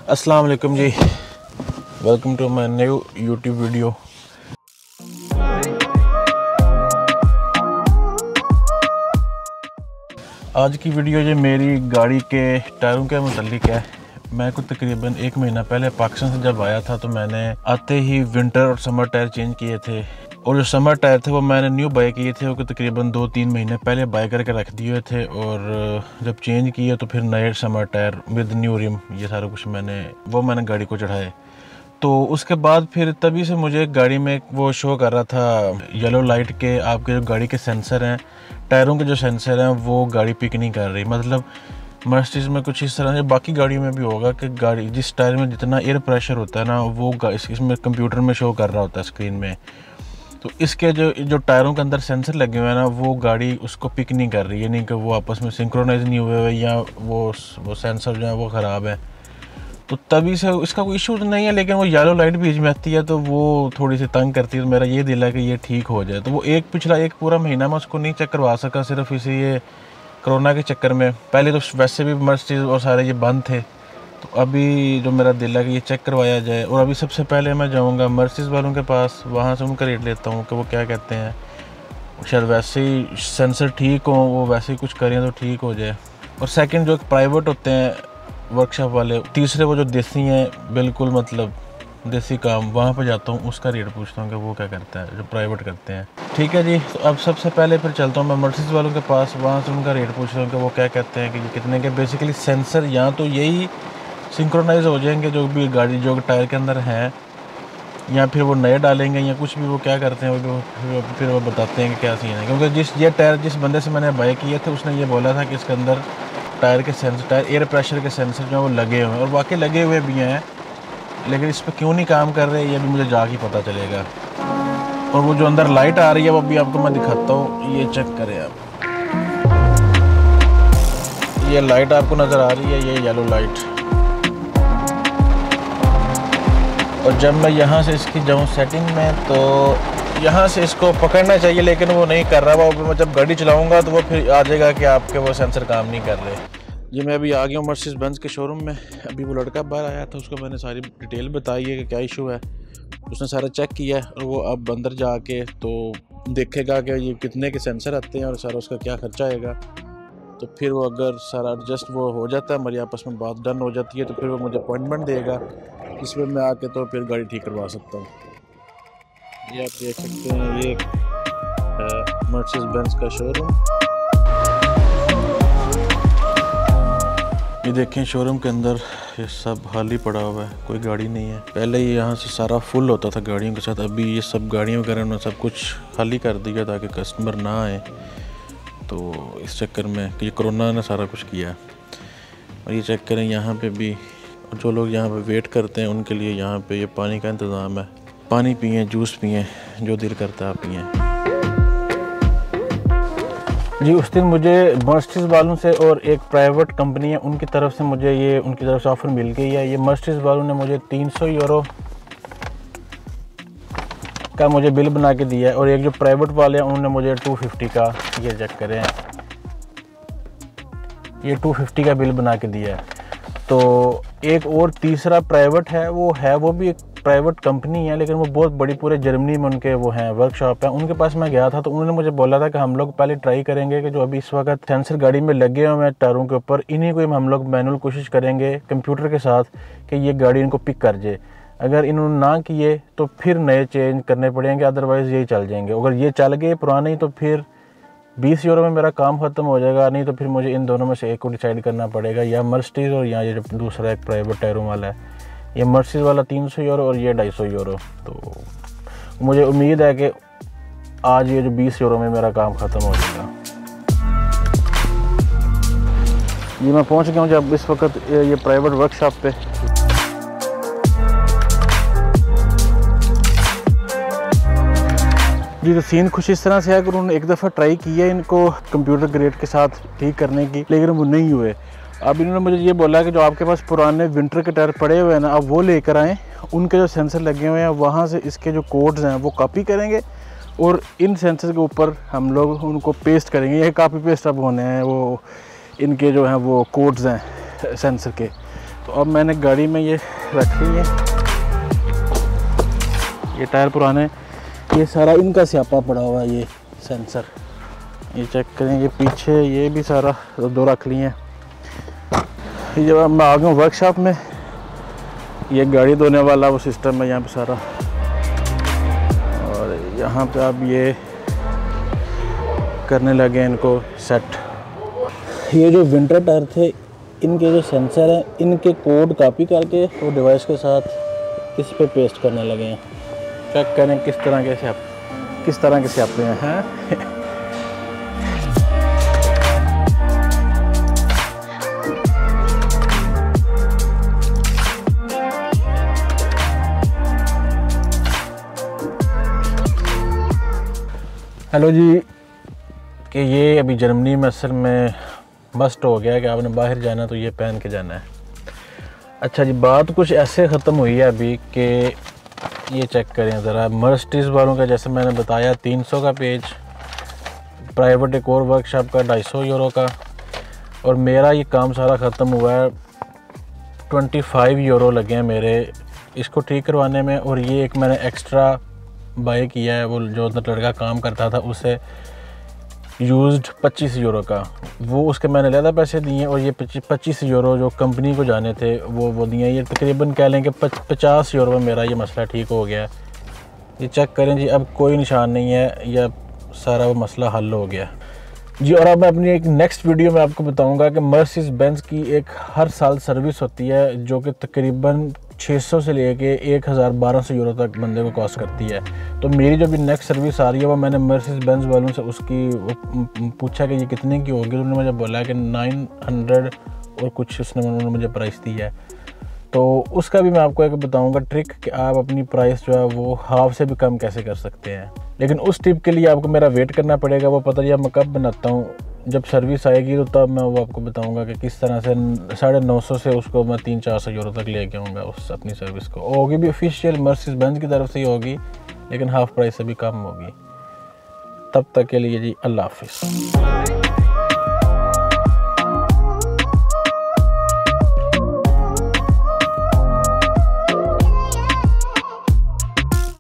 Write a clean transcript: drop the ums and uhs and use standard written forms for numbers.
अस्सलाम वालेकुम जी, welcome to my new YouTube video. आज की वीडियो जो मेरी गाड़ी के टायरों के मुतालिक है। मैं कुछ तकरीबन 1 महीना पहले पाकिस्तान से जब आया था तो मैंने आते ही विंटर और समर टायर चेंज किए थे, और जो समर टायर थे वो मैंने न्यू बाय किए थे, वो तकरीबन 2-3 महीने पहले बाय करके रख दिए थे। और जब चेंज किए तो फिर नए summer tyre with new rim, ये सारा कुछ मैंने गाड़ी को चढ़ाए। तो उसके बाद फिर तभी से मुझे गाड़ी में वो शो कर रहा था येलो लाइट के आपके जो गाड़ी के सेंसर हैं, टायरों के जो सेंसर हैं वो गाड़ी पिक नहीं कर रही। मतलब मर्सिडीज में कुछ इस तरह से, बाकी गाड़ियों में भी होगा कि गाड़ी जिस टायर में जितना एयर प्रेशर होता है ना वो इसमें कंप्यूटर में शो कर रहा होता है स्क्रीन में। तो इसके जो टायरों के अंदर सेंसर लगे हुए हैं ना वो गाड़ी उसको पिक नहीं कर रही है, यानी कि वो आपस में सिंक्रोनाइज नहीं हुए हुए या वो सेंसर जो है वो ख़राब है। तो तभी से इसका कोई इशू नहीं है, लेकिन वो येलो लाइट बीच में आती है तो वो थोड़ी सी तंग करती है। तो मेरा ये दिल है कि ये ठीक हो जाए। तो वो पिछला एक पूरा महीना मैं उसको नहीं चेक करवा सका, सिर्फ इसी ये कोरोना के चक्कर में। पहले तो वैसे भी मर्सिडीज और सारे ये बंद थे, तो अभी जो मेरा दिल है कि ये चेक करवाया जाए। और अभी सबसे पहले मैं जाऊँगा मर्सिडीज वालों के पास, वहाँ से उनका रेट लेता हूँ कि वो क्या कहते हैं। शायद वैसे ही सेंसर ठीक हो, वो वैसे ही कुछ करें तो ठीक हो जाए। और सेकंड जो प्राइवेट होते हैं वर्कशॉप वाले, तीसरे वो जो देसी हैं बिल्कुल मतलब देसी काम, वहाँ पर जाता हूँ, उसका रेट पूछता हूँ कि वो क्या करता है जो प्राइवेट करते हैं। ठीक है जी, तो अब सबसे पहले फिर चलता हूँ मैं मर्सिडीज वालों के पास, वहाँ से उनका रेट पूछता हूँ कि वो क्या कहते हैं कि ये कितने के। बेसिकली सेंसर या तो यही सिंक्रोनाइज हो जाएंगे जो भी गाड़ी जो टायर के अंदर हैं, या फिर वो नए डालेंगे या कुछ भी वो क्या करते हैं वो फिर वो बताते हैं कि क्या सीन है। क्योंकि ये टायर जिस बंदे से मैंने बाय किए थे उसने ये बोला था कि इसके अंदर टायर के सेंसर, टायर एयर प्रेशर के सेंसर जो है वो लगे हुए हैं, और वाकई लगे हुए भी हैं, लेकिन इस पर क्यों नहीं काम कर रहे ये भी मुझे जाके पता चलेगा। और वो जो अंदर लाइट आ रही है वो भी आपको मैं दिखाता हूँ, ये चेक करें आप, ये लाइट आपको नज़र आ रही है, ये येलो लाइट। और जब मैं यहाँ से इसकी जाऊँ सेटिंग में तो यहाँ से इसको पकड़ना चाहिए, लेकिन वो नहीं कर रहा। वो मैं जब गाड़ी चलाऊँगा तो वो फिर आ जाएगा कि आपके वो सेंसर काम नहीं कर रहे। जी मैं अभी आ गया हूँ मर्सिडीज बेंज के शोरूम में। अभी वो लड़का बाहर आया था, उसको मैंने सारी डिटेल बताई है कि क्या इशू है। उसने सारा चेक किया है और वो अब अंदर जाके तो देखेगा कि ये कितने के सेंसर आते हैं और सारा उसका क्या खर्चा आएगा। तो फिर वो अगर सारा एडजस्ट वो हो जाता है, हमारी आपस में बात डन हो जाती है, तो फिर वो मुझे अपॉइंटमेंट देगा, इसमें मैं आके तो फिर गाड़ी ठीक करवा सकता हूँ। ये आप देख सकते हैं, ये मर्सिडीज बेंज का शोरूम। ये देखें शोरूम के अंदर ये सब खाली पड़ा हुआ है, कोई गाड़ी नहीं है। पहले ही यहाँ से सारा फुल होता था गाड़ियों के साथ, अभी ये सब गाड़ियों वगैरह ने सब कुछ खाली कर दिया ताकि कस्टमर ना आए। तो इस चक्कर में ये कोरोना ने सारा कुछ किया। और ये चेक करें, यहाँ पे भी जो लोग यहाँ पे वेट करते हैं उनके लिए यहाँ पे ये पानी का इंतज़ाम है। पानी पिएं, जूस पिएं, जो दिल करता है आप पिएं। जी उस दिन मुझे मर्सिडीज वालों से और एक प्राइवेट कंपनी है उनकी तरफ से मुझे उनकी तरफ से ऑफ़र मिल गई है। ये मर्सिडीज वालों ने मुझे 300 यूरो का मुझे बिल बना के दिया है, और एक जो प्राइवेट वाले हैं उन्होंने मुझे 250 का, ये चेक करें, ये 250 का बिल बना के दिया है। तो एक और तीसरा प्राइवेट है, वो भी एक प्राइवेट कंपनी है, लेकिन वो बहुत बड़ी पूरे जर्मनी में उनके वो हैं वर्कशॉप है। उनके पास मैं गया था तो उन्होंने मुझे बोला था कि हम लोग पहले ट्राई करेंगे कि जो अभी इस वक्त सेंसर गाड़ी में लगे हुए हैं टायरों के ऊपर, इन्हीं को हम लोग मैनुअल कोशिश करेंगे कंप्यूटर के साथ कि ये गाड़ी इनको पिक कर जाए। अगर इन्होंने ना किए तो फिर नए चेंज करने पड़ेंगे, अदरवाइज़ यही चल जाएंगे। अगर ये चल गए पुराने तो फिर 20 यूरो में मेरा काम ख़त्म हो जाएगा, नहीं तो फिर मुझे इन दोनों में से एक को डिसाइड करना पड़ेगा, या मर्सिडीज और या ये जो दूसरा एक प्राइवेट टायरों वाला है। ये मर्सिडीज वाला 300 यूरो और ये 250 यूरो। तो मुझे उम्मीद है कि आज ये जो 20 यूरो में मेरा काम ख़त्म हो जाएगा। ये मैं पहुंच गया हूँ जब इस वक्त ये प्राइवेट वर्कशॉप पे। जी तो सीन कुछ इस तरह से है कि उन्होंने एक दफ़ा ट्राई किया इनको कंप्यूटर ग्रेड के साथ ठीक करने की, लेकिन वो नहीं हुए। अब इन्होंने मुझे ये बोला कि जो आपके पास पुराने विंटर के टायर पड़े हुए हैं ना, अब वो लेकर आएँ, उनके जो सेंसर लगे हुए हैं वहाँ से इसके जो कोड्स हैं वो कॉपी करेंगे और इन सेंसर के ऊपर हम लोग उनको पेस्ट करेंगे। ये कॉपी पेस्ट अब होने हैं, वो इनके जो हैं वो कोड्स हैं सेंसर के, तो अब मैंने गाड़ी में ये रख ली है, ये टायर पुराने, ये सारा इनका स्यापा पड़ा हुआ है। ये सेंसर ये चेक करें, ये पीछे ये भी सारा दो रख लिए हैं। ये जब मैं आ गया वर्कशॉप में, ये गाड़ी धोने वाला वो सिस्टम है यहाँ पे सारा, और यहाँ पे अब ये करने लगे इनको सेट। ये जो विंटर टायर थे, इनके जो सेंसर हैं, इनके कोड कॉपी करके वो डिवाइस के साथ इस पे पेस्ट करने लगे हैं। चेक करें किस तरह के स्यापे हैं। हेलो जी, कि ये अभी जर्मनी में असल में मस्ट हो गया है कि आपने बाहर जाना तो ये पहन के जाना है। अच्छा जी, बात कुछ ऐसे ख़त्म हुई है अभी कि ये चेक करें ज़रा, मर्सिडीज़ वालों का जैसे मैंने बताया 300 का पेज, प्राइवेट एक और वर्कशॉप का 250 यूरो का, और मेरा ये काम सारा ख़त्म हुआ है। 25 यूरो लगे हैं मेरे इसको ठीक करवाने में। और ये एक मैंने एक्स्ट्रा बाय किया है, वो जो लड़का काम करता था उसे यूज्ड 25 यूरो का, वो उसके मैंने ज़्यादा पैसे दिए, और ये 25 यूरो जो कंपनी को जाने थे वो दिए। ये तकरीबन कह लें कि 50 यूरो में मेरा ये मसला ठीक हो गया। ये चेक करें जी, अब कोई निशान नहीं है, या सारा वो मसला हल हो गया जी। और अब मैं अपनी एक नेक्स्ट वीडियो में आपको बताऊंगा कि मर्सिडीज़ बेंज की एक हर साल सर्विस होती है जो कि तकरीबन 600 से लेके 1000-1200 यूरो तक बंदे को कॉस्ट करती है। तो मेरी जो भी नेक्स्ट सर्विस आ रही है वो मैंने मर्सिडीज़ बेंज वालों से उसकी पूछा कि ये कितने की होगी, उन्होंने मुझे बोला कि 900 और कुछ उन्होंने मुझे प्राइस दी है। तो उसका भी मैं आपको एक बताऊंगा ट्रिक कि आप अपनी प्राइस जो है वो हाफ से भी कम कैसे कर सकते हैं। लेकिन उस टिप के लिए आपको मेरा वेट करना पड़ेगा, वो पता नहीं मैं कब बनाता हूँ, जब सर्विस आएगी तो तब मैं वो आपको बताऊंगा कि किस तरह से 950 से उसको मैं 300-400 यूरो तक लेके आऊँगा उस अपनी सर्विस को। होगी भी ऑफिशियल मर्सिडीज़ बेंज की तरफ से ही होगी, लेकिन हाफ प्राइस से भी कम होगी। तब तक के लिए जी अल्लाह हाफिज़।